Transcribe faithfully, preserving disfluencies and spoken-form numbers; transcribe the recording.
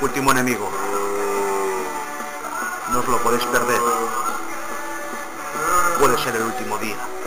Último enemigo. No os lo podéis perder. Puede ser el último día.